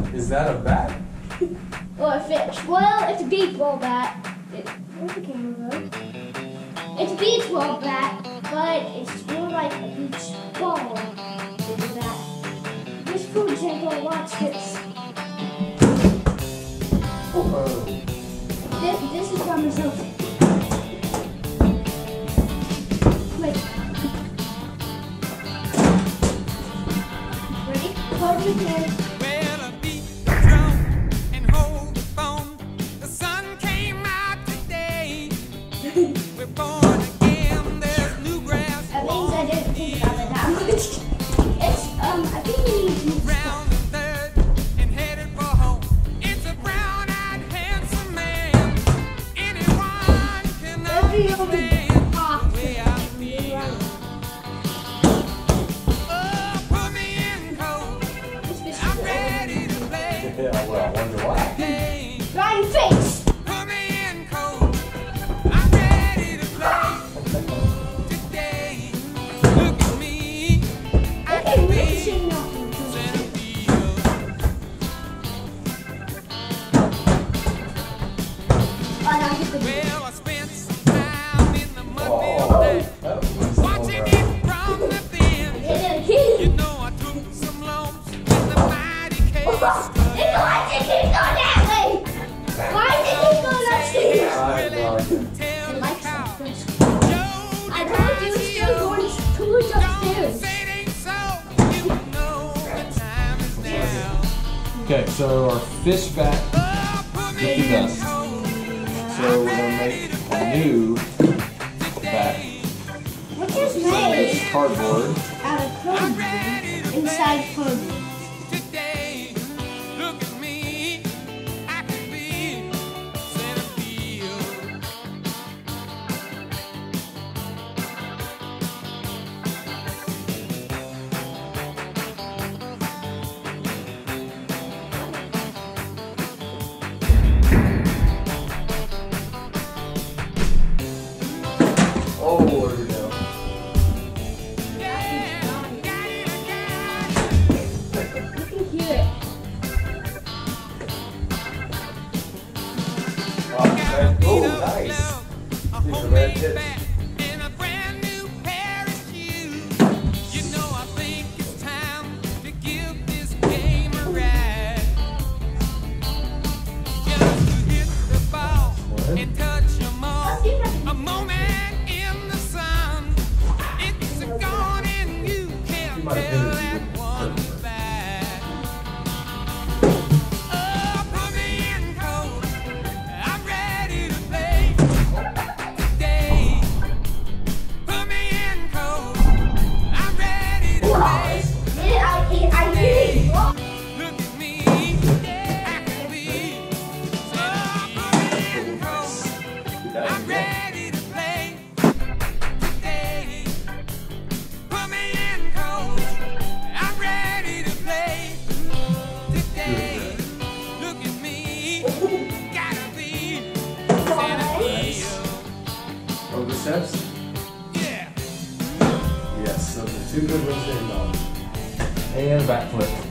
Is that a bat? Or a fish. Well, it's a baseball bat. Where's the camera go? It's a baseball bat, but it's more like a beach ball than a bat. Just for example, watch this. This is from myself. Wait. Ready? Hold your hand. We're born again, there's new grass. That means I didn't think about it that much. It's, I think you need to move Round the third and headed for home. It's a brown-eyed, handsome man. Anyone can understand the way I feel. Oh, put me in cold. I'm ready to play. Yeah, well, I wonder why. Right in face. Put me in cold. I'm ready to play today. Look at me. I can be center field. Well, I spent some time in the mud watching it from the thin. You know I took some lumps in the mighty case. Why did it keep going that way? Why did it keep going upstairs? Tell Like how something. I told you it's still going towards upstairs. say it ain't so. You know the time is now. Okay, so our fish bat Oh, put bit me the in dust. cold. So we're gonna make a new bat Which is from made this cardboard. out of cardboard inside cardboard. Today, look at me. I can be center field. Oh, there we go. Yeah, got it. You can hear it. Oh, nice. These are red hits. In a brand new pair of shoes. You know I think it's time to give this game a ride. Just to hit the ball and touch 'em all. A moment in the sun. It's gone and you can't tell that one back. Oh, put me in cold. I'm ready to play today. Put me in cold. I'm ready to play. I did it. Look at me. I can be. Oh, put me in cold. I'm ready to play today. Put me in cold. I'm ready to play today. Look at me. Gotta be center field. Over steps? Yeah. Yes, those are two good ones to end on. And backflip.